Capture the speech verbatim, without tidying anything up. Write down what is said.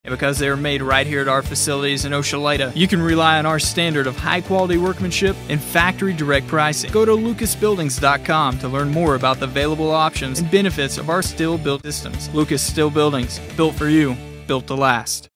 And because they are made right here at our facilities in Oshaleta, you can rely on our standard of high-quality workmanship and factory direct pricing. Go to lucas buildings dot com to learn more about the available options and benefits of our steel built systems. Lucas Steel Buildings, built for you, built to last.